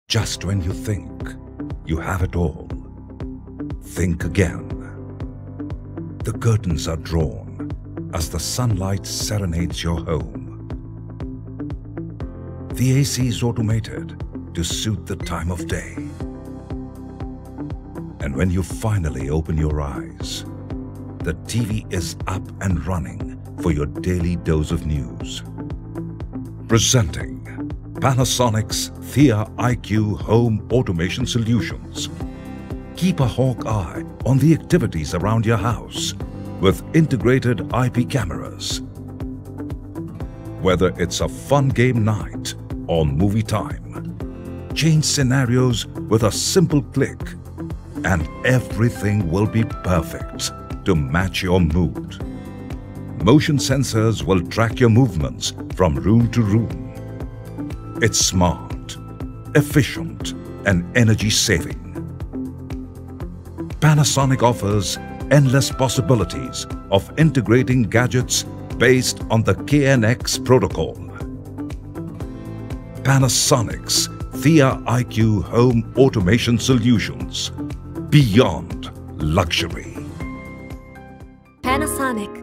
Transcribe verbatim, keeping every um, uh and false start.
Just when you think you have it all, think again. The curtains are drawn as the sunlight serenades your home. The A C is automated to suit the time of day. And when you finally open your eyes, the T V is up and running for your daily dose of news. Presenting Panasonic's Thea I Q Home Automation Solutions. Keep a hawk eye on the activities around your house with integrated I P cameras. Whether it's a fun game night or movie time, change scenarios with a simple click and everything will be perfect to match your mood. Motion sensors will track your movements from room to room. It's smart, efficient, and energy-saving. Panasonic offers endless possibilities of integrating gadgets based on the K N X protocol. Panasonic's Thea I Q Home Automation Solutions. Beyond luxury. Panasonic.